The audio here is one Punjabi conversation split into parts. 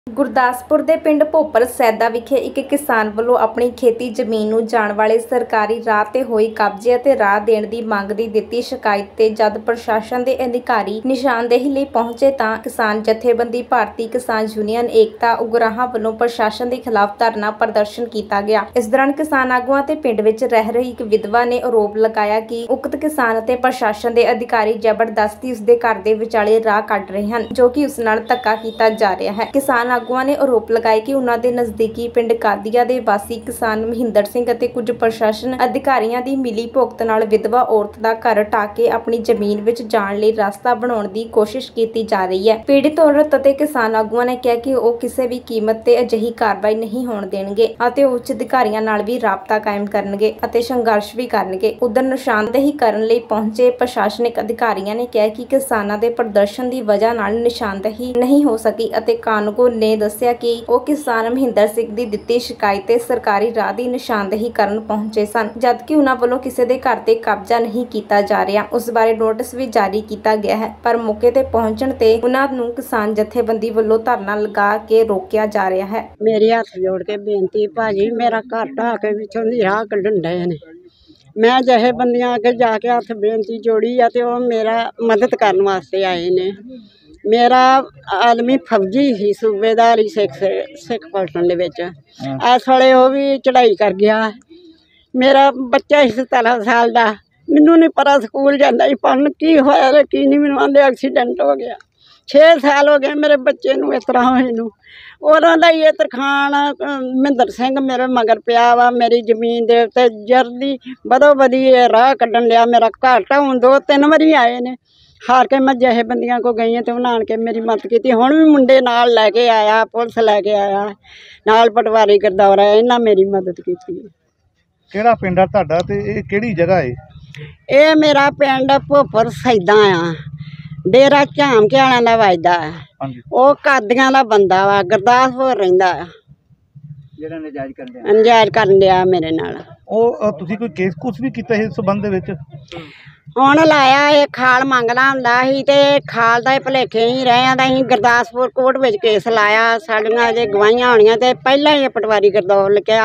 ਗੁਰਦਾਸਪੁਰ ਦੇ ਪਿੰਡ ਭੋਪਰ ਸੈਦਾ ਵਿਖੇ ਇੱਕ ਕਿਸਾਨ ਵੱਲੋਂ ਆਪਣੀ ਖੇਤੀ ਜ਼ਮੀਨ ਨੂੰ ਜਾਣ ਵਾਲੇ ਸਰਕਾਰੀ ਰਾਹ ਤੇ ਹੋਈ ਕਬਜ਼ੇ ਅਤੇ ਰਾਹ ਦੇਣ ਦੀ ਮੰਗ ਦੀ ਦਿੱਤੀ ਸ਼ਿਕਾਇਤ ਤੇ ਜਦ ਪ੍ਰਸ਼ਾਸਨ ਦੇ ਅਧਿਕਾਰੀ ਨਿਸ਼ਾਨਦੇਹੀ ਲਈ ਪਹੁੰਚੇ ਤਾਂ ਕਿਸਾਨ ਜਥੇਬੰਦੀ ਭਾਰਤੀ ਕਿਸਾਨ ਯੂਨੀਅਨ ਏਕਤਾ ਉਗਰਾਹਾਂ ਵੱਲੋਂ ਪ੍ਰਸ਼ਾਸਨ ਦੇ ਖਿਲਾਫ ਧਰਨਾ ਪ੍ਰਦਰਸ਼ਨ ਕੀਤਾ ਗਿਆ। ਇਸ ਦੌਰਾਨ ਕਿਸਾਨ ਆਗੂਆਂ ਤੇ ਪਿੰਡ ਵਿੱਚ ਰਹਿ ਰਹੀ ਇੱਕ ਵਿਧਵਾ ਨੇ ਆਰੋਪ ਲਗਾਇਆ ਕਿ ਉਕਤ ਕਿਸਾਨ ਅਤੇ ਪ੍ਰਸ਼ਾਸਨ ਦੇ ਅਧਿਕਾਰੀ ਜ਼ਬਰਦਸਤੀ ਉਸਦੇ ਘਰ ਦੇ ਵਿਚਾਲੇ ਰਾਹ ਕੱਢ ਰਹੇ ਹਨ, ਜੋ ਕਿ ਉਸ ਨਾਲ ਧੱਕਾ ਕੀਤਾ ਜਾ ਰਿਹਾ ਹੈ। ਕਿਸਾਨ ਆਗੂਆਂ ਨੇ ਆਰੋਪ ਲਗਾਏ ਕਿ ਉਹਨਾਂ ਦੇ ਨਜ਼ਦੀਕੀ ਪਿੰਡ ਕਾਦੀਆ ਦੇ ਵਾਸੀ ਕਿਸਾਨ ਮਹਿੰਦਰ ਸਿੰਘ ਅਤੇ ਕੁਝ ਪ੍ਰਸ਼ਾਸਨ ਅਧਿਕਾਰੀਆਂ ਦੀ ਮਿਲੀ ਭੁਗਤ ਨਾਲ ਵਿਧਵਾ ਔਰਤ ਦਾ ਘਰ ਢਾਹ ਕੇ ਆਪਣੀ ਜ਼ਮੀਨ ਵਿੱਚ ਜਾਣ ਲਈ ਰਸਤਾ ਬਣਾਉਣ ਦੀ ਕੋਸ਼ਿਸ਼ ਕੀਤੀ ਜਾ ਰਹੀ ਹੈ। ਪੀੜਿਤ ਔਰਤ ਅਤੇ ਕਿਸਾਨ ਆਗੂਆਂ ਨੇ ਕਿਹਾ ਕਿ ਉਹ ਕਿਸੇ ਵੀ ਕੀਮਤ ਤੇ ਅਜਿਹੀ ਕਾਰਵਾਈ ਨਹੀਂ ਹੋਣ ਦੇਣਗੇ ਅਤੇ ਉੱਚ ਅਧਿਕਾਰੀਆਂ ਨਾਲ ਵੀ ਰਾਬਤਾ ਕਾਇਮ ਕਰਨਗੇ ਅਤੇ ਸੰਘਰਸ਼ ਵੀ ਕਰਨਗੇ। ਉਧਰ ਨਿਸ਼ਾਨਦੇਹੀ ਕਰਨ ਲਈ ਪਹੁੰਚੇ ਪ੍ਰਸ਼ਾਸਨਿਕ ਅਧਿਕਾਰੀਆਂ ਨੇ ਕਿਹਾ ਕਿ ਕਿਸਾਨਾਂ ਦੇ ਪ੍ਰਦਰਸ਼ਨ ਦੀ ਵਜ੍ਹਾ ਨਾਲ ਨਿਸ਼ਾਨਦੇਹੀ ਨਹੀਂ ਹੋ ਸਕੀ ਅਤੇ ਕਾਨੂੰਗੋ ਨੇ ਦੱਸਿਆ ਕਿ ਉਹ ਕਿਸਾਨ ਮਹਿੰਦਰ ਸਿੰਘ ਦੀ ਦਿੱਤੀ ਸ਼ਿਕਾਇਤ ਤੇ ਸਰਕਾਰੀ ਰਾਹ ਦੀ ਨਿਸ਼ਾਨਦੇਹੀ ਕਰਨ ਪਹੁੰਚੇ ਸਨ, ਜਦਕਿ ਉਹਨਾਂ ਵੱਲੋਂ ਕਿਸੇ ਦੇ ਘਰ ਤੇ ਕਬਜ਼ਾ ਨਹੀਂ ਕੀਤਾ ਜਾ ਰਿਹਾ। ਉਸ ਬਾਰੇ ਨੋਟਿਸ ਵੀ ਜਾਰੀ ਕੀਤਾ ਗਿਆ ਹੈ, ਪਰ ਮੌਕੇ ਤੇ ਪਹੁੰਚਣ ਤੇ ਉਹਨਾਂ ਨੂੰ ਕਿਸਾਨ ਜਥੇਬੰਦੀ ਵੱਲੋਂ ਧਰਨਾ ਲਗਾ ਕੇ ਰੋਕਿਆ ਜਾ ਰਿਹਾ ਹੈ। ਮੇਰੇ ਹੱਥ ਜੋੜ ਕੇ ਬੇਨਤੀ, ਭਾਜੀ ਮੇਰਾ ਘਰ ਢਾਹ ਕੇ ਵਿੱਚੋਂ ਦੀ ਰਾਹ ਕੱਢਣ ਡਏ ਨੇ। ਮੈਂ ਜਥੇਬੰਦੀਆਂ ਅੱਗੇ ਜਾ ਕੇ ਹੱਥ ਬੇਨਤੀ ਜੋੜੀ ਆ ਤੇ ਉਹ ਮੇਰਾ ਮਦਦ ਕਰਨ ਵਾਸਤੇ ਆਏ ਨੇ। ਮੇਰਾ ਆਦਮੀ ਫੌਜੀ ਸੀ, ਸੂਬੇਦਾਰੀ ਸਿੱਖ ਫੌਜਾਂ ਦੇ ਵਿੱਚ। ਇਸ ਵੇਲੇ ਉਹ ਵੀ ਚੜ੍ਹਾਈ ਕਰ ਗਿਆ। ਮੇਰਾ ਬੱਚਾ 17 ਸਾਲ ਦਾ, ਮੈਨੂੰ ਨਹੀਂ ਪਤਾ ਸਕੂਲ ਜਾਂਦਾ ਸੀ ਪੜ੍ਹਨ, ਕੀ ਹੋਇਆ ਤੇ ਕੀ ਨਹੀਂ। ਮੈਨੂੰ ਆਂਦੇ ਐਕਸੀਡੈਂਟ ਹੋ ਗਿਆ। 6 ਸਾਲ ਹੋ ਗਏ ਮੇਰੇ ਬੱਚੇ ਨੂੰ ਇਸ ਤਰ੍ਹਾਂ ਹੋਏ ਨੂੰ। ਉਹਨਾਂ ਦਾ ਹੀ ਇਹ ਤਰਖਾਣ ਮਹਿੰਦਰ ਸਿੰਘ ਮੇਰੇ ਮਗਰ ਪਿਆ ਵਾ। ਮੇਰੀ ਜ਼ਮੀਨ ਦੇ ਉੱਤੇ ਜਰਦੀ ਬਦੋ ਬਦੀ ਰਾਹ ਕੱਢਣ ਲਿਆ। ਮੇਰਾ ਘਰ ਢਾਉਣ 2-3 ਵਾਰੀ ਆਏ ਨੇ। ਹਾਰ ਕੇ ਮੈਂ ਜਥੇਬੰਦੀਆਂ ਕੋ ਗਈ ਹਾਂ ਤੇ ਉਹਨਾਂ ਆਣ ਕੇ ਮੇਰੀ ਮਦਦ ਕੀਤੀ। ਹੁਣ ਵੀ ਮੁੰਡੇ ਨਾਲ ਲੈ ਕੇ ਆਇਆ, ਪੁਲਿਸ ਲੈ ਕੇ ਆਇਆ, ਨਾਲ ਪਟਵਾਰੀ ਗੁਰਦੁਆਰਾ, ਇਹਨਾਂ ਮੇਰੀ ਮਦਦ ਕੀਤੀ। ਕਿਹੜਾ ਪਿੰਡ ਆ ਤੁਹਾਡਾ ਤੇ ਇਹ ਕਿਹੜੀ ਜਗ੍ਹਾ ਹੈ? ਇਹ ਮੇਰਾ ਪਿੰਡ ਭੋਪਰ ਸੈਦਾ ਆ, ਡੇਰਾ ਝਾਮ ਕੇ ਵਾਲਿਆਂ ਦਾ ਵੱਜਦਾ ਹੈ। ਉਹ ਕਾਦੀਆਂ ਦਾ ਬੰਦਾ ਵਾ, ਗੁਰਦਾਸਪੁਰ ਰਹਿੰਦਾ ਆ, ਜਿਹੜਾ ਨਜਾਇਜ਼ ਕਰਨ ਡਿਆ ਮੇਰੇ ਨਾਲ। ਉਹ ਤੁਸੀਂ ਕੋਈ ਕੇਸ ਕੁਛ ਵੀ ਕੀਤਾ ਇਸ ਸੰਬੰਧ ਦੇ ਵਿੱਚ? ਹੁਣ ਲਾਇਆ, ਇਹ ਖਾਲ ਮੰਗਦਾ ਹੁੰਦਾ ਸੀ ਤੇ ਖਾਲ ਦਾ ਭੁਲੇਖੇ ਹੀ ਰਹੇ ਆ ਤਾਂ ਅਸੀਂ ਗੁਰਦਾਸਪੁਰ ਕੋਰਟ ਵਿੱਚ ਕੇਸ ਲਾਇਆ। ਸਾਡੀਆਂ ਅਜੇ ਗਵਾਹੀਆਂ ਹੋਣੀਆਂ ਤੇ ਪਹਿਲਾਂ ਹੀ ਪਟਵਾਰੀ ਗੁਰਦੌਰ ਲਿਖਿਆ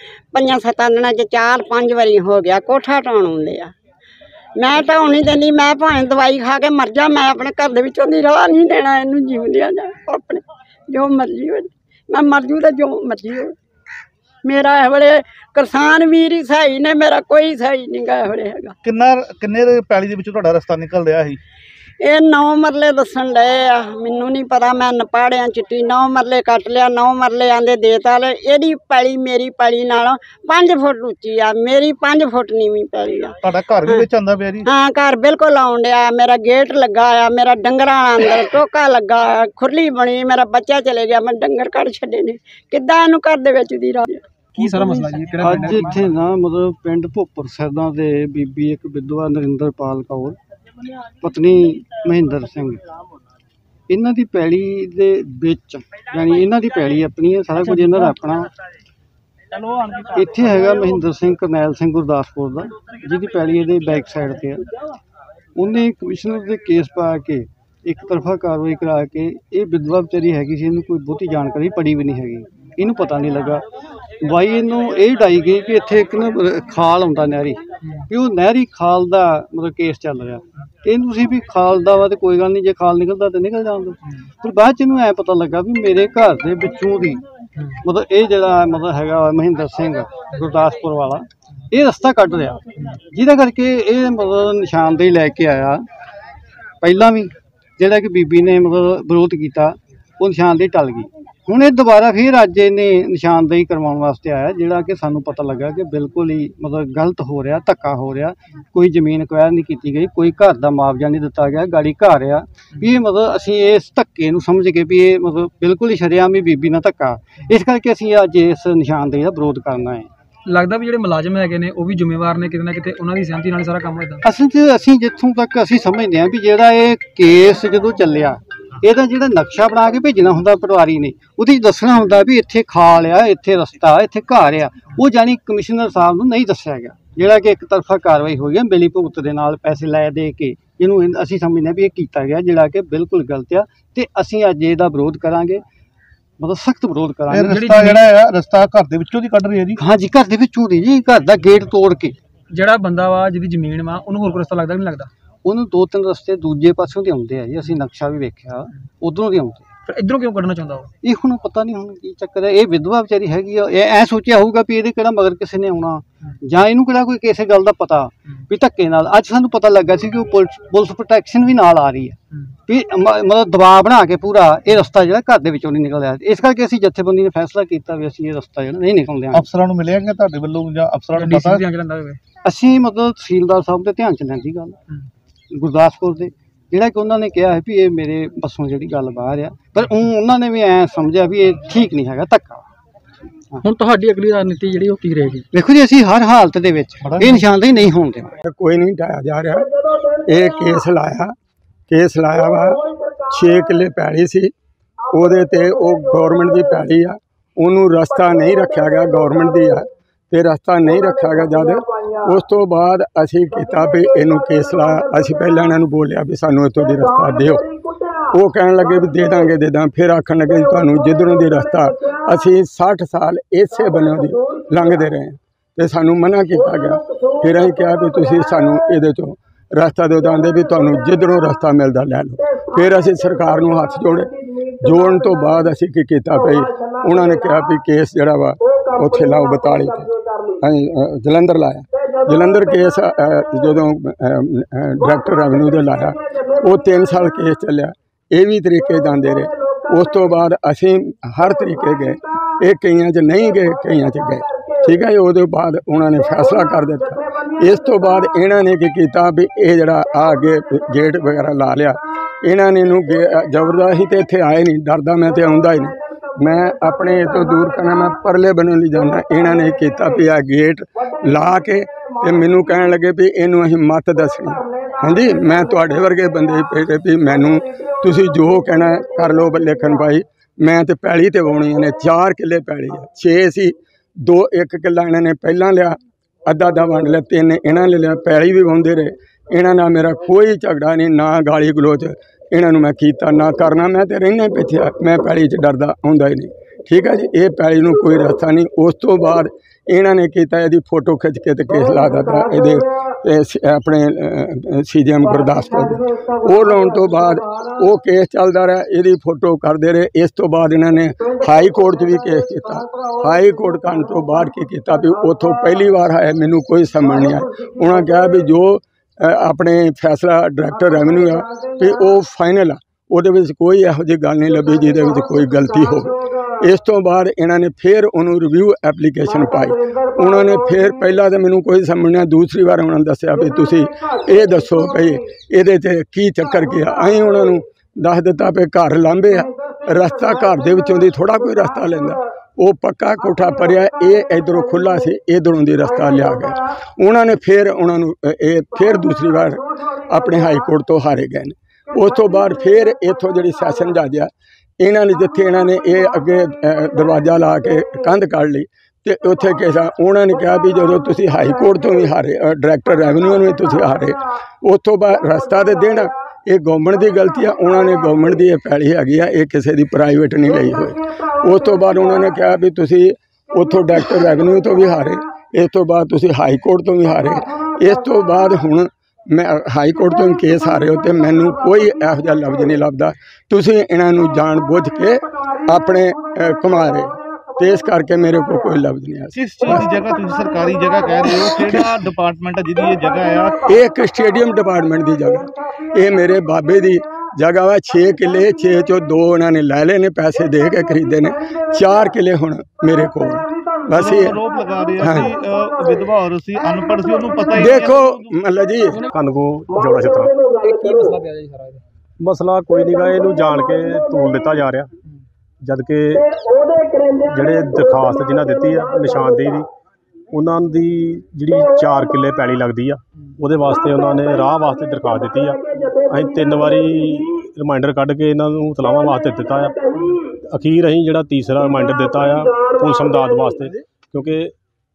5-7 ਦਿਨਾਂ 'ਚ 4-5 ਵਾਰੀ ਹੋ ਗਿਆ। ਕੋਠਾ ਢਾਉਣ ਆਉਂਦੇ ਆ, ਮੈਂ ਢਾਉਣ ਨਹੀਂ ਦਿੰਦੀ। ਮੈਂ ਭਾਵੇਂ ਦਵਾਈ ਖਾ ਕੇ ਮਰ ਜਾ, ਮੈਂ ਆਪਣੇ ਘਰ ਦੇ ਵਿੱਚੋਂ ਦੀ ਰਾਹ ਨਹੀਂ ਦੇਣਾ ਇਹਨੂੰ ਜੀਉਂਦਿਆਂ ਜਾ। ਆਪਣੇ ਜੋ ਮਰਜ਼ੀ ਹੋ, ਮੈਂ ਮਰ ਜੂ ਤਾਂ ਜੋ ਮਰਜ਼ੀ ਹੋ। ਮੇਰਾ ਇਹ ਵੇਲੇ ਕਿਸਾਨ ਵੀਰ ਹੀ ਸਹੀ ਨੇ, ਮੇਰਾ ਕੋਈ ਸਹੀ ਨਹੀਂ ਗਾ ਇਹ ਵੇਲੇ ਹੈਗਾ। ਕਿੰਨੇ ਦੇ ਪੈਲੀ ਦੇ ਵਿੱਚੋਂ ਤੁਹਾਡਾ ਰਸਤਾ ਨਿਕਲ ਰਿਹਾ ਸੀ? ਇਹ 9 ਮਰਲੇ ਦੱਸਣ ਡਏ ਆ, ਮੈਨੂੰ ਨਹੀਂ ਪਤਾ। ਮੈਂ ਨਪਾੜਿਆਂ ਚਿੱਟੀ 9 ਮਰਲੇ ਕੱਟ ਲਿਆ। 9 ਮਰਲੇ ਆਂਦੇ ਦੇਤਾ ਲੈ। ਇਹਦੀ ਪੈਲੀ ਮੇਰੀ ਪੈਲੀ ਨਾਲੋਂ 5 ਫੁੱਟ ਉੱਚੀ ਆ, ਮੇਰੀ 5 ਫੁੱਟ ਨੀਵੀਂ ਪੈਲੀ ਆ। ਤੁਹਾਡਾ ਘਰ ਵੀ ਵਿੱਚ ਆਉਂਦਾ ਪਿਆ ਜੀ? ਹਾਂ, ਘਰ ਬਿਲਕੁਲ ਆਉਣ ਡਿਆ। ਮੇਰਾ ਗੇਟ ਲੱਗਾ ਆ, ਮੇਰਾ ਡੰਗਰਾਂ ਅੰਦਰ ਟੋਕਾ ਲੱਗਾ, ਖੁਰਲੀ ਬਣੀ, ਮੇਰਾ ਬੱਚਾ ਚਲੇ ਗਿਆ, ਮੈਂ ਡੰਗਰ ਕੱਢ ਛੱਡੇ ਨੇ। ਕਿੱਦਾਂ ਇਹਨੂੰ ਘਰ ਦੇ ਵਿੱਚ ਦੀ ਰਾਹ? ਕੀ ਸਾਰਾ ਮਸਲਾ ਜੀ? ਅੱਜ ਇੱਥੇ ਨਾ ਮਤਲਬ ਪਿੰਡ ਭੋਪਰ ਸੈਦਾ ਦੇ ਬੀਬੀ ਇੱਕ ਵਿਧਵਾ ਨਰਿੰਦਰਪਾਲ ਕੌਰ ਪਤਨੀ ਮਹਿੰਦਰ ਸਿੰਘ, ਇਹਨਾਂ ਦੀ ਪੈਲੀ ਦੇ ਵਿੱਚ, ਯਾਨੀ ਇਹਨਾਂ ਦੀ ਪੈਲੀ ਆਪਣੀ ਹੈ, ਸਾਰਾ ਕੁਝ ਇਹਨਾਂ ਦਾ ਆਪਣਾ। ਇੱਥੇ ਹੈਗਾ ਮਹਿੰਦਰ ਸਿੰਘ ਕਰਨੈਲ ਸਿੰਘ ਗੁਰਦਾਸਪੁਰ ਦਾ, ਜਿਹਦੀ ਪੈਲੀ ਇਹਦੇ ਬੈਕ ਸਾਈਡ 'ਤੇ ਆ। ਉਹਨੇ ਕਮਿਸ਼ਨਰ ਦੇ ਕੇਸ ਪਾ ਕੇ ਇੱਕ ਤਰਫਾ ਕਾਰਵਾਈ ਕਰਾ ਕੇ, ਇਹ ਵਿਧਵਾ ਵਿਚਾਰੀ ਹੈਗੀ ਸੀ, ਇਹਨੂੰ ਕੋਈ ਬਹੁਤੀ ਜਾਣਕਾਰੀ ਪੜੀ ਵੀ ਨਹੀਂ ਹੈਗੀ, ਇਹਨੂੰ ਪਤਾ ਨਹੀਂ ਲੱਗਾ। ਬਾਈ ਇਹਨੂੰ ਇਹ ਢਾਈ ਗਈ ਕਿ ਇੱਥੇ ਇੱਕ ਨਾ ਖਾਲ ਆਉਂਦਾ ਨਹਿਰੀ, ਵੀ ਉਹ ਨਹਿਰੀ ਖਾਲ ਦਾ ਮਤਲਬ ਕੇਸ ਚੱਲ ਰਿਹਾ। ਇਹਨੂੰ ਤੁਸੀਂ ਵੀ ਖਾਲ ਦਾ ਵਾ ਤੇ ਕੋਈ ਗੱਲ ਨਹੀਂ, ਜੇ ਖਾਲ ਨਿਕਲਦਾ ਤਾਂ ਨਿਕਲ ਜਾਂਦਾ। ਪਰ ਬਾਅਦ 'ਚ ਇਹਨੂੰ ਐਂ ਪਤਾ ਲੱਗਾ ਵੀ ਮੇਰੇ ਘਰ ਦੇ ਵਿੱਚੋਂ ਦੀ ਮਤਲਬ ਇਹ ਜਿਹੜਾ ਮਤਲਬ ਹੈਗਾ ਮਹਿੰਦਰ ਸਿੰਘ ਗੁਰਦਾਸਪੁਰ ਵਾਲਾ, ਇਹ ਰਸਤਾ ਕੱਢ ਰਿਹਾ, ਜਿਹਦਾ ਕਰਕੇ ਇਹ ਮਤਲਬ ਨਿਸ਼ਾਨਦੇਹੀ ਲੈ ਕੇ ਆਇਆ। ਪਹਿਲਾਂ ਵੀ ਜਿਹੜਾ ਕਿ ਬੀਬੀ ਨੇ ਮਤਲਬ ਵਿਰੋਧ ਕੀਤਾ, ਉਹ ਨਿਸ਼ਾਨਦੇਹੀ ਟਲ ਗਈ। ਹੁਣ ਇਹ ਦੁਬਾਰਾ ਫਿਰ ਅੱਜ ਇਹਨੇ ਨਿਸ਼ਾਨਦੇਹੀ ਕਰਵਾਉਣ ਵਾਸਤੇ ਆਇਆ, ਜਿਹੜਾ ਕਿ ਸਾਨੂੰ ਪਤਾ ਲੱਗਾ ਕਿ ਬਿਲਕੁਲ ਹੀ ਮਤਲਬ ਗਲਤ ਹੋ ਰਿਹਾ, ਧੱਕਾ ਹੋ ਰਿਹਾ। ਕੋਈ ਜ਼ਮੀਨ ਅਕਵਾਇਰ ਨਹੀਂ ਕੀਤੀ ਗਈ, ਕੋਈ ਘਰ ਦਾ ਮੁਆਵਜ਼ਾ ਨਹੀਂ ਦਿੱਤਾ ਗਿਆ, ਗਾੜੀ ਘਰ ਆ। ਵੀ ਇਹ ਮਤਲਬ ਅਸੀਂ ਇਸ ਧੱਕੇ ਨੂੰ ਸਮਝ ਕੇ ਵੀ ਇਹ ਮਤਲਬ ਬਿਲਕੁਲ ਹੀ ਸ਼ਰੇਆਮ ਹੀ ਬੀਬੀ ਨਾਲ ਧੱਕਾ, ਇਸ ਕਰਕੇ ਅਸੀਂ ਅੱਜ ਇਸ ਨਿਸ਼ਾਨਦੇਹੀ ਦਾ ਵਿਰੋਧ ਕਰਨਾ ਹੈ। ਲੱਗਦਾ ਵੀ ਜਿਹੜੇ ਮੁਲਾਜ਼ਮ ਹੈਗੇ ਨੇ ਉਹ ਵੀ ਜ਼ਿੰਮੇਵਾਰ ਨੇ ਕਿਤੇ ਨਾ ਕਿਤੇ, ਉਹਨਾਂ ਦੀ ਸਹਿਮਤੀ ਨਾਲ ਸਾਰਾ ਕੰਮ ਹੋਇਆ। ਅਸੀਂ ਜਿੱਥੋਂ ਤੱਕ ਅਸੀਂ ਸਮਝਦੇ ਹਾਂ ਵੀ ਜਿਹੜਾ ਇਹ ਕੇਸ ਜਦੋਂ ਚੱਲਿਆ, ਇਹਦਾ ਜਿਹੜਾ ਨਕਸ਼ਾ ਬਣਾ ਕੇ ਭੇਜਣਾ ਹੁੰਦਾ ਪਟਵਾਰੀ ਨੇ, ਉਹਦੇ 'ਚ ਦੱਸਣਾ ਹੁੰਦਾ ਵੀ ਇੱਥੇ ਖਾਲ ਆ, ਇੱਥੇ ਰਸਤਾ, ਇੱਥੇ ਘਰ ਆ। ਉਹ ਜਾਣੀ ਕਮਿਸ਼ਨਰ ਸਾਹਿਬ ਨੂੰ ਨਹੀਂ ਦੱਸਿਆ ਗਿਆ, ਜਿਹੜਾ ਕਿ ਇੱਕ ਤਰਫਾ ਕਾਰਵਾਈ ਹੋਈ ਹੈ ਮਿਲੀ ਭੁਗਤ ਦੇ ਨਾਲ, ਪੈਸੇ ਲੈ ਦੇ ਕੇ। ਇਹਨੂੰ ਅਸੀਂ ਸਮਝਦੇ ਹਾਂ ਵੀ ਇਹ ਕੀਤਾ ਗਿਆ, ਜਿਹੜਾ ਕਿ ਬਿਲਕੁਲ ਗਲਤ ਆ, ਤੇ ਅਸੀਂ ਅੱਜ ਇਹਦਾ ਵਿਰੋਧ ਕਰਾਂਗੇ। ਮਤਲਬ ਸਖਤ ਵਿਰੋਧ ਇਹ ਕਰਾਂਗੇ। ਰਸਤਾ ਜਿਹੜਾ ਆ ਰਸਤਾ ਘਰ ਦੇ ਵਿੱਚੋਂ ਦੀ ਕੱਢ ਰਹੀ ਹੈ ਜੀ। ਹਾਂਜੀ, ਘਰ ਦੇ ਵਿੱਚੋਂ ਦੀ ਜੀ, ਘਰ ਦਾ ਗੇਟ ਤੋੜ ਕੇ। ਜਿਹੜਾ ਬੰਦਾ ਵਾ ਜਿਹਦੀ ਜ਼ਮੀਨ ਵਾ ਉਹਨੂੰ ਹੋਰ ਕੋਈ ਰਸਤਾ ਲੱਗਦਾ ਕਿ ਨਹੀਂ ਲੱਗਦਾ? ਉਹਨੂੰ 2-3 ਰਸਤੇ ਦੂਜੇ ਪਾਸਿਓਂ ਦੀ ਆਉਂਦੇ ਆ ਜੀ, ਅਸੀਂ ਨਕਸ਼ਾ ਵੀ ਵੇਖਿਆ, ਉਧਰੋਂ ਦੀ ਆਉਂਦੇ। ਫਿਰ ਇਧਰੋਂ ਕਿਉਂ ਕੱਢਣਾ ਚਾਹੁੰਦਾ ਉਹ? ਇਹ ਹੁਣ ਪਤਾ ਨਹੀਂ ਹੁਣ ਕੀ ਚੱਕਰ ਹੈ। ਇਹ ਵਿਧਵਾ ਵਿਚਾਰੀ ਹੈਗੀ ਆ, ਇਹ ਐ ਸੋਚਿਆ ਹੋਊਗਾ ਵੀ ਇਹਦੇ ਕਿਹੜਾ ਮਗਰ ਕਿਸੇ ਨੇ ਆਉਣਾ, ਜਾਂ ਇਹਨੂੰ ਕਿਹੜਾ ਕੋਈ ਕਿਸੇ ਗੱਲ ਦਾ ਪਤਾ ਵੀ ਧੱਕੇ ਨਾਲ। ਅੱਜ ਸਾਨੂੰ ਪਤਾ ਲੱਗਾ ਸੀ ਕਿ ਉਹ ਪੁਲਿਸ ਪ੍ਰੋਟੈਕਸ਼ਨ ਵੀ ਨਾਲ ਆ ਰਹੀ ਹੈ, ਵੀ ਮਤਲਬ ਦਬਾਅ ਬਣਾ ਕੇ ਪੂਰਾ ਇਹ ਰਸਤਾ ਜਿਹੜਾ ਘਰ ਦੇ ਵਿੱਚੋਂ ਨਹੀਂ ਨਿਕਲਿਆ। ਇਸ ਕਰਕੇ ਅਸੀਂ ਜਥੇਬੰਦੀ ਨੇ ਫੈਸਲਾ ਕੀਤਾ ਵੀ ਅਸੀਂ ਇਹ ਰਸਤਾ ਜਿਹੜਾ ਨਹੀਂ ਨਿਕਲਦੇ ਹਾਂ। ਅਫਸਰਾਂ ਨੂੰ ਮਿਲਿਆਂਗੇ ਤੁਹਾਡੇ ਵੱਲੋਂ ਜਾਂ ਅਫਸਰਾਂ ਨੂੰ ਪਤਾ? ਅਸੀਂ ਮਤਲਬ ਤਹਿਸੀਲਦਾਰ ਸਾਹਿਬ ਦੇ ਧਿਆਨ 'ਚ ਲੈਂਦੀ ਗੱਲ ਗੁਰਦਾਸਪੁਰ ਦੇ, ਜਿਹੜਾ ਕਿ ਉਹਨਾਂ ਨੇ ਕਿਹਾ ਹੈ ਵੀ ਇਹ ਮੇਰੇ ਬੱਸੋਂ ਜਿਹੜੀ ਗੱਲ ਬਾਹਰ ਆ, ਪਰ ਉਹਨਾਂ ਨੇ ਵੀ ਐਂ ਸਮਝਿਆ ਵੀ ਇਹ ਠੀਕ ਨਹੀਂ ਹੈਗਾ, ਧੱਕਾ। ਹੁਣ ਤੁਹਾਡੀ ਅਗਲੀ ਰਣਨੀਤੀ ਜਿਹੜੀ ਉਹ ਕੀ ਰਹੇਗੀ? ਦੇਖੋ ਜੀ, ਅਸੀਂ ਹਰ ਹਾਲਤ ਦੇ ਵਿੱਚ ਇਹ ਨਿਸ਼ਾਨਦੇਹੀ ਨਹੀਂ ਹੋਣ ਦੇਵਾਂਗੇ। ਕੋਈ ਨਹੀਂ ਢਾਇਆ ਜਾ ਰਿਹਾ। ਇਹ ਕੇਸ ਲਾਇਆ ਵਾ 6 ਕਿੱਲੇ ਪੈਲੀ ਸੀ ਉਹਦੇ ਤੇ, ਉਹ ਗਵਰਨਮੈਂਟ ਦੀ ਪੈਲੀ ਆ, ਉਹਨੂੰ ਰਸਤਾ ਨਹੀਂ ਰੱਖਿਆ ਗਿਆ, ਗਵਰਨਮੈਂਟ ਦੀ ਆ ਤੇ ਰਸਤਾ ਨਹੀਂ ਰੱਖਿਆ ਗਿਆ। ਜਦ ਉਸ ਤੋਂ ਬਾਅਦ ਅਸੀਂ ਕੀਤਾ ਵੀ ਇਹਨੂੰ ਕੇਸ ਲਾਇਆ। ਅਸੀਂ ਪਹਿਲਾਂ ਇਹਨਾਂ ਨੂੰ ਬੋਲਿਆ ਵੀ ਸਾਨੂੰ ਇੱਥੋਂ ਦੀ ਰਸਤਾ ਦਿਓ, ਉਹ ਕਹਿਣ ਲੱਗੇ ਵੀ ਦੇ ਦਾਂ। ਫਿਰ ਆਖਣ ਲੱਗੇ ਵੀ ਤੁਹਾਨੂੰ ਜਿੱਧਰੋਂ ਦੀ ਰਸਤਾ, ਅਸੀਂ 60 ਸਾਲ ਇਸੇ ਬੰਨ੍ਹੋਂ ਦੀ ਲੰਘਦੇ ਰਹੇ ਤੇ ਸਾਨੂੰ ਮਨਾ ਕੀਤਾ ਗਿਆ। ਫਿਰ ਅਸੀਂ ਕਿਹਾ ਵੀ ਤੁਸੀਂ ਸਾਨੂੰ ਇਹਦੇ 'ਚੋਂ ਰਸਤਾ ਦਿਓ, ਤਾਂ ਵੀ ਤੁਹਾਨੂੰ ਜਿੱਧਰੋਂ ਰਸਤਾ ਮਿਲਦਾ ਲੈ ਲਓ। ਫਿਰ ਅਸੀਂ ਸਰਕਾਰ ਨੂੰ ਹੱਥ ਜੋੜਨ ਤੋਂ ਬਾਅਦ ਅਸੀਂ ਕੀ ਕੀਤਾ ਵੀ ਉਹਨਾਂ ਨੇ ਕਿਹਾ ਵੀ ਕੇਸ ਜਿਹੜਾ ਵਾ ਉੱਥੇ ਲਾਓ 42 ਤੇ, ਅਸੀਂ ਜਲੰਧਰ ਲਾਇਆ। ਜਲੰਧਰ ਕੇਸ ਜਦੋਂ ਡਾਇਰੈਕਟਰ ਰੈਵਨਿਊ ਦੇ ਲਾਇਆ, ਉਹ 3 ਸਾਲ ਕੇਸ ਚੱਲਿਆ। ਇਹ ਵੀ ਤਰੀਕੇ ਜਾਂਦੇ ਰਹੇ। ਉਸ ਤੋਂ ਬਾਅਦ ਅਸੀਂ ਹਰ ਤਰੀਕੇ ਗਏ, ਇਹ ਕਈਆਂ 'ਚ ਨਹੀਂ ਗਏ, ਕਈਆਂ 'ਚ ਗਏ, ਠੀਕ ਹੈ ਜੀ। ਉਹਦੇ ਬਾਅਦ ਉਹਨਾਂ ਨੇ ਫੈਸਲਾ ਕਰ ਦਿੱਤਾ। ਇਸ ਤੋਂ ਬਾਅਦ ਇਹਨਾਂ ਨੇ ਕੀ ਕੀਤਾ ਵੀ ਇਹ ਜਿਹੜਾ ਅੱਗੇ ਗੇਟ ਵਗੈਰਾ ਲਾ ਲਿਆ। ਇਹਨਾਂ ਨੇ ਇਹਨੂੰ ਜ਼ਬਰਦਸਤੀ ਤੇ ਇੱਥੇ ਆਏ ਨਹੀਂ, ਡਰਦਾ ਮੈਂ ਤੇ ਆਉਂਦਾ ਹੀ ਨਹੀਂ, ਮੈਂ ਆਪਣੇ ਤੋਂ ਦੂਰ ਕਰਨਾ, ਮੈਂ ਪਰਲੇ ਬੰਨੇ ਨਹੀਂ ਜਾਂਦਾ। ਇਹਨਾਂ ਨੇ ਕੀਤਾ ਵੀ ਆ ਗੇਟ ਲਾ ਕੇ ਤੇ ਮੈਨੂੰ ਕਹਿਣ ਲੱਗੇ ਵੀ ਇਹਨੂੰ ਅਸੀਂ ਮੱਤ ਦੱਸਣੀ। ਹਾਂਜੀ, ਮੈਂ ਤੁਹਾਡੇ ਵਰਗੇ ਬੰਦੇ ਪਏ ਵੀ ਮੈਨੂੰ ਤੁਸੀਂ ਜੋ ਕਹਿਣਾ ਕਰ ਲਓ ਲੇਖਣ ਭਾਈ, ਮੈਂ ਤੇ ਪੈਲੀ ਤੇ ਵਾਉਣੀ ਨੇ। 4 ਕਿੱਲੇ ਪੈਲੀ ਆ, 6 ਸੀ, 1 ਕਿੱਲਾ ਇਹਨਾਂ ਨੇ ਪਹਿਲਾਂ ਲਿਆ, ਅੱਧਾ ਵੰਡ ਲਿਆ, 3 ਇਹਨਾਂ ਨੇ ਲਿਆ। ਪੈਲੀ ਵੀ ਵਾਉਂਦੇ ਰਹੇ। ਇਹਨਾਂ ਨਾਲ ਮੇਰਾ ਕੋਈ ਝਗੜਾ ਨਹੀਂ, ਨਾ ਗਾਲੀ ਗਲੋਚ ਇਹਨਾਂ ਨੂੰ ਮੈਂ ਕੀਤਾ, ਨਾ ਕਰਨਾ। ਮੈਂ ਤੇ ਰਹਿਣਾ ਪਿੱਛੇ, ਮੈਂ ਪੈਲੀ 'ਚ ਡਰਦਾ ਆਉਂਦਾ ਹੀ ਨਹੀਂ, ਠੀਕ ਹੈ ਜੀ। ਇਹ ਪੈਲੀ ਨੂੰ ਕੋਈ ਰਸਤਾ ਨਹੀਂ। ਉਸ ਤੋਂ ਬਾਅਦ ਇਹਨਾਂ ਨੇ ਕੀਤਾ, ਇਹਦੀ ਫੋਟੋ ਖਿੱਚ ਕੇ ਤੇ ਕੇਸ ਲਾ ਦਿੱਤਾ ਇਹਦੇ ਆਪਣੇ CGM ਗੁਰਦਾਸਪੁਰ ਦੇ। ਉਹ ਲਾਉਣ ਤੋਂ ਬਾਅਦ ਉਹ ਕੇਸ ਚੱਲਦਾ ਰਿਹਾ, ਇਹਦੀ ਫੋਟੋ ਕਰਦੇ ਰਹੇ। ਇਸ ਤੋਂ ਬਾਅਦ ਇਹਨਾਂ ਨੇ ਹਾਈ ਕੋਰਟ 'ਚ ਵੀ ਕੇਸ ਕੀਤਾ। ਹਾਈ ਕੋਰਟ ਕਰਨ ਤੋਂ ਬਾਅਦ ਕੀ ਕੀਤਾ ਵੀ ਉੱਥੋਂ ਪਹਿਲੀ ਵਾਰ ਆਇਆ, ਮੈਨੂੰ ਕੋਈ ਸਮਝ ਨਹੀਂ ਆਇਆ। ਉਹਨਾਂ ਕਿਹਾ ਵੀ ਜੋ ਆਪਣੇ ਫੈਸਲਾ ਡਾਇਰੈਕਟਰ ਰੈਵਨਿਊ ਆ ਵੀ ਉਹ ਫਾਈਨਲ ਆ, ਉਹਦੇ ਵਿੱਚ ਕੋਈ ਇਹੋ ਜਿਹੀ ਗੱਲ ਨਹੀਂ ਲੱਭੀ ਜਿਹਦੇ ਵਿੱਚ ਕੋਈ ਗਲਤੀ ਹੋਵੇ। ਇਸ ਤੋਂ ਬਾਅਦ ਇਹਨਾਂ ਨੇ ਫਿਰ ਉਹਨੂੰ ਰਿਵਿਊ ਐਪਲੀਕੇਸ਼ਨ ਪਾਈ। ਉਹਨਾਂ ਨੇ ਫਿਰ ਪਹਿਲਾਂ ਤਾਂ ਮੈਨੂੰ ਕੋਈ ਸਮਝ ਨਹੀਂ, ਦੂਸਰੀ ਵਾਰ ਉਹਨਾਂ ਨੇ ਦੱਸਿਆ ਵੀ ਤੁਸੀਂ ਇਹ ਦੱਸੋ ਭਈ ਇਹਦੇ 'ਚ ਕੀ ਚੱਕਰ ਕੀ ਆ। ਅਸੀਂ ਉਹਨਾਂ ਨੂੰ ਦੱਸ ਦਿੱਤਾ ਵੀ ਘਰ ਲਾਂਭੇ ਆ, ਰਸਤਾ ਘਰ ਦੇ ਵਿੱਚੋਂ ਦੀ ਥੋੜ੍ਹਾ ਕੋਈ ਰਸਤਾ ਲੈਂਦਾ, ਉਹ ਪੱਕਾ ਕੋਠਾ ਭਰਿਆ, ਇਹ ਇੱਧਰੋਂ ਖੁੱਲ੍ਹਾ ਸੀ, ਇੱਧਰੋਂ ਦੀ ਰਸਤਾ ਲਿਆ ਗਿਆ। ਉਹਨਾਂ ਨੇ ਫਿਰ ਉਹਨਾਂ ਨੂੰ ਇਹ ਫਿਰ ਦੂਸਰੀ ਵਾਰ ਆਪਣੇ ਹਾਈ ਕੋਰਟ ਤੋਂ ਹਾਰੇ ਗਏ ਨੇ। ਉਸ ਤੋਂ ਬਾਅਦ ਫਿਰ ਇੱਥੋਂ ਜਿਹੜੀ ਸੈਸ਼ਨ ਜੱਜ ਆ, ਇਹਨਾਂ ਨੇ ਜਿੱਥੇ ਇਹਨਾਂ ਨੇ ਇਹ ਅੱਗੇ ਦਰਵਾਜ਼ਾ ਲਾ ਕੇ ਕੰਧ ਕੱਢ ਲਈ ਤੇ ਉੱਥੇ ਕਿਹਾ, ਉਹਨਾਂ ਨੇ ਕਿਹਾ ਵੀ ਜਦੋਂ ਤੁਸੀਂ ਹਾਈ ਕੋਰਟ ਤੋਂ ਵੀ ਹਾਰੇ, ਡਾਇਰੈਕਟਰ ਰੈਵਨਿਊ ਨੂੰ ਵੀ ਤੁਸੀਂ ਹਾਰੇ, ਉਸ ਤੋਂ ਬਾਅਦ ਰਸਤਾ ਤੇ ਦੇਣਾ ਇਹ ਗਵਰਨਮੈਂਟ ਦੀ ਗਲਤੀ ਆ। ਉਹਨਾਂ ਨੇ ਗਵਰਨਮੈਂਟ ਦੀ ਇਹ ਪੈਲੀ ਹੈਗੀ ਆ, ਇਹ ਕਿਸੇ ਦੀ ਪ੍ਰਾਈਵੇਟ ਨਹੀਂ ਲਈ ਹੋਈ। ਉਸ ਤੋਂ ਬਾਅਦ ਉਹਨਾਂ ਨੇ ਕਿਹਾ ਵੀ ਤੁਸੀਂ ਉੱਥੋਂ ਡਾਇਰੈਕਟਰ ਰੈਵਨਿਊ ਤੋਂ ਵੀ ਹਾਰੇ, ਇਸ ਤੋਂ ਬਾਅਦ ਤੁਸੀਂ ਹਾਈ ਕੋਰਟ ਤੋਂ ਵੀ ਹਾਰੇ। ਇਸ ਤੋਂ ਬਾਅਦ ਹੁਣ ਮੈਂ ਹਾਈ ਕੋਰਟ ਤੋਂ ਕੇਸ ਹਾਰੇ ਹੋ ਤੇ ਮੈਨੂੰ ਕੋਈ ਇਹੋ ਜਿਹਾ ਲਫ਼ਜ਼ ਨਹੀਂ ਲੱਭਦਾ। ਤੁਸੀਂ ਇਹਨਾਂ ਨੂੰ ਜਾਣ ਬੁੱਝ ਕੇ ਆਪਣੇ ਘੁਮਾ ਰਹੇ ਤੇ ਇਸ ਕਰਕੇ ਮੇਰੇ ਕੋਲ ਕੋਈ ਲਫ਼ਜ਼ ਨਹੀਂ ਆ। ਕਿਸ ਚੀਜ਼ ਦੀ ਜਗ੍ਹਾ ਤੁਸੀਂ ਸਰਕਾਰੀ ਜਗ੍ਹਾ ਕਹਿ ਰਹੇ ਹੋ, ਕਿਹੜਾ ਡਿਪਾਰਟਮੈਂਟ ਹੈ ਜਿਹਦੀ ਇਹ ਜਗ੍ਹਾ ਆ? ਇਹ ਇੱਕ ਸਟੇਡੀਅਮ ਡਿਪਾਰਟਮੈਂਟ ਦੀ ਜਗ੍ਹਾ, ਇਹ ਮੇਰੇ ਬਾਬੇ ਦੀ ਜਗ੍ਹਾ ਵਾ। 6 ਕਿੱਲੇ, 6 ਚੋਂ 2 ਇਹਨਾਂ ਨੇ ਲੈ ਲਏ ਨੇ, ਪੈਸੇ ਦੇ ਕੇ ਖਰੀਦੇ ਨੇ। 4 ਕਿੱਲੇ ਹੁਣ ਮੇਰੇ ਕੋਲ। ਬਸ ਇਹ ਆਰੋਪ ਲਗਾ ਰਹੇ ਆ ਕਿ ਵਿਧਵਾ ਔਰਤ ਸੀ, ਅਨਪੜ੍ਹ ਸੀ, ਉਹਨੂੰ ਪਤਾ ਹੀ ਦੇਖੋ ਮਤਲਬ ਜੀ ਕਨਗੋ ਜੋੜਾ ਛੱਤਰਾ ਕੀ ਮਸਲਾ ਪਿਆ ਜੀ ਸਾਰਾ? ਮਸਲਾ ਕੋਈ ਨਹੀਂ ਗਾ, ਇਹਨੂੰ ਜਾਣ ਕੇ ਧੂਲ ਦਿੱਤਾ ਜਾ ਰਿਹਾ, ਜਦ ਕਿ ਜਿਹੜੇ ਦਰਖਾਸਤ ਜਿਨ੍ਹਾਂ ਦਿੱਤੀ ਆ ਨਿਸ਼ਾਨਦੇਹੀ ਦੀ, ਉਹਨਾਂ ਦੀ ਜਿਹੜੀ 4 ਕਿੱਲੇ ਪੈਲੀ ਲੱਗਦੀ ਆ, ਉਹਦੇ ਵਾਸਤੇ ਉਹਨਾਂ ਨੇ ਰਾਹ ਵਾਸਤੇ ਦਰਖਾਸਤ ਦਿੱਤੀ ਆ। ਅਸੀਂ 3 ਵਾਰੀ ਰਿਮਾਈਂਡਰ ਕੱਢ ਕੇ ਇਹਨਾਂ ਨੂੰ ਤਲਾਵਾਂ ਵਾਸਤੇ ਦਿੱਤਾ ਆ। ਅਖੀਰ ਅਸੀਂ ਜਿਹੜਾ ਤੀਸਰਾ ਰਿਮਾਈਂਡਰ ਦਿੱਤਾ ਆ ਪੁਲਿਸ ਸਮਦਾਦ ਵਾਸਤੇ, ਕਿਉਂਕਿ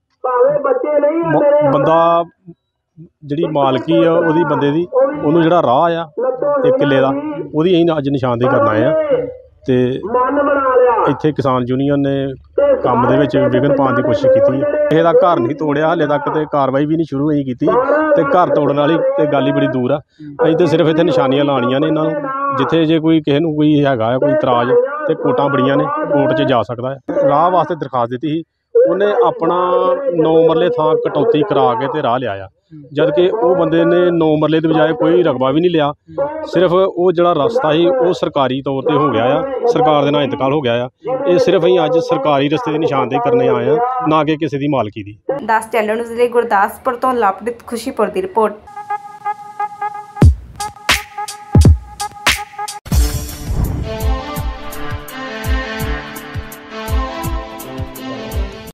ਬੰਦਾ ਜਿਹੜੀ ਮਾਲਕੀ ਆ ਉਹਦੀ ਬੰਦੇ ਦੀ, ਉਹਨੂੰ ਜਿਹੜਾ ਰਾਹ ਆ 1 ਕਿੱਲੇ ਦਾ, ਉਹਦੀ ਅਸੀਂ ਅੱਜ ਨਿਸ਼ਾਨਦੇਹੀ ਕਰਨ ਆਏ ਆ। ਤੇ ਇੱਥੇ ਕਿਸਾਨ ਯੂਨੀਅਨ ਨੇ ਕੰਮ ਦੇ ਵਿੱਚ ਵਿਘਨ ਪਾਉਣ ਦੀ ਕੋਸ਼ਿਸ਼ ਕੀਤੀ ਹੈ। ਕਿਸੇ ਦਾ ਘਰ ਨਹੀਂ ਤੋੜਿਆ, ਹਾਲੇ ਤੱਕ ਤੇ ਕਾਰਵਾਈ ਵੀ ਨਹੀਂ ਸ਼ੁਰੂ ਹੋਈ ਕੀਤੀ ਤੇ ਘਰ ਤੋੜਨ ਵਾਲੀ ਤੇ ਗੱਲ ਹੀ ਬੜੀ ਦੂਰ ਆ। ਅਸੀਂ ਤੇ ਸਿਰਫ ਇੱਥੇ ਨਿਸ਼ਾਨੀਆਂ ਲਾਉਣੀਆਂ ਨੇ ਇਹਨਾਂ ਨੂੰ, ਜਿੱਥੇ ਜੇ ਕੋਈ ਕਿਸੇ ਨੂੰ ਕੋਈ ਹੈਗਾ ਹੈ ਕੋਈ ਇਤਰਾਜ਼ ਤੇ ਕੋਰਟਾਂ ਬੜੀਆਂ ਨੇ, ਕੋਰਟ 'ਚ ਜਾ ਸਕਦਾ ਹੈ। ਰਾਹ ਵਾਸਤੇ ਦਰਖਾਸਤ ਦਿੱਤੀ ਸੀ, ਉਹਨੇ ਆਪਣਾ 9 ਮਰਲੇ ਥਾਂ ਕਟੌਤੀ ਕਰਾ ਕੇ ਤੇ ਰਾਹ ਲਿਆ ਆ, ਜਦ ਕਿ ਉਹ ਬੰਦੇ ਨੇ 9 ਮਰਲੇ ਦੀ ਬਜਾਏ ਕੋਈ ਰਕਬਾ ਵੀ ਨਹੀਂ ਲਿਆ। ਸਿਰਫ ਉਹ ਜਿਹੜਾ ਰਸਤਾ ਸੀ ਉਹ ਸਰਕਾਰੀ ਤੌਰ ਤੇ ਹੋ ਗਿਆ ਆ, ਸਰਕਾਰ ਦੇ ਨਾਲ ਇੰਤਕਾਲ ਹੋ ਗਿਆ ਆ। ਇਹ ਸਿਰਫ ਅਸੀਂ ਅੱਜ ਸਰਕਾਰੀ ਰਸਤੇ ਦੀ ਨਿਸ਼ਾਨਦੇਹੀ ਕਰਨੇ ਆਏ ਆ, ਨਾ ਕਿ ਕਿਸੇ ਦੀ ਮਾਲਕੀ ਦੀ। 10 ਚੈਨਲ ਨਿਊਜ਼ ਲਈ ਗੁਰਦਾਸਪੁਰ ਤੋਂ ਲਵਪ੍ਰੀਤ ਖੁਸ਼ੀਪੁਰ ਦੀ ਰਿਪੋਰਟ।